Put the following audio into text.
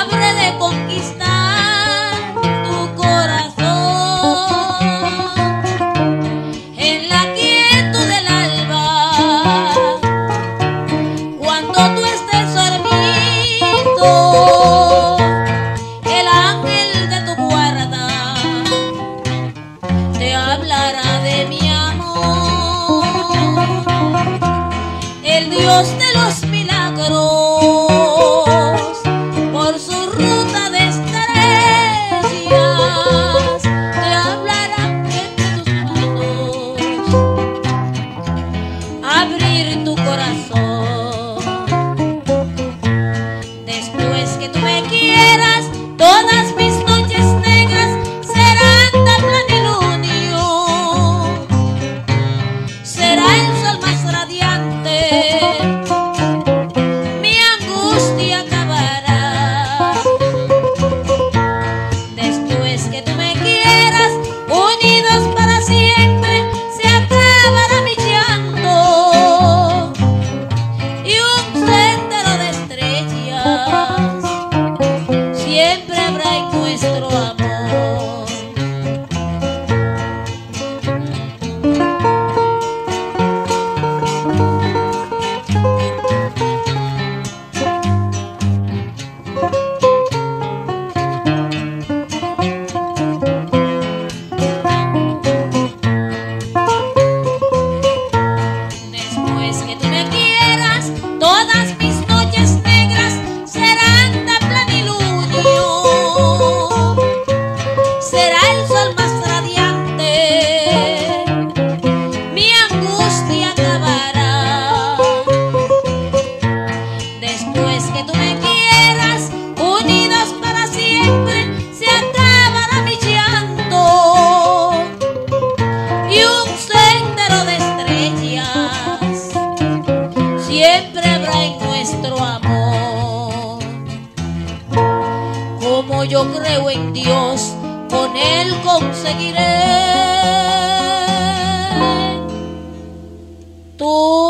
habré de conquistar tu corazón en la quietud del alba, cuando tú estés dormido. El ángel de tu guarda te hablará de mi amor, el Dios de los milagros. Por su ruta de estrellas te hablará entre tus manos, abrir tu corazón. Después que tú me quieras, todas mis noches negras serán de plenilunio. Será el sol más radiante, mi angustia acabará. Después que tú me quieras, unidos para siempre, se acabará mi llanto y un sendero de estrellas siempre habrá en nuestro amor. Después que tú me quieras, todas mis noches negras serán de plenilunio. Será el sol más radiante, mi angustia acabará. Después que tú me quieras, unidos para siempre, se acabará mi llanto y un sendero de estrellas siempre habrá en nuestro amor. Como yo creo en Dios, con Él conseguiré tu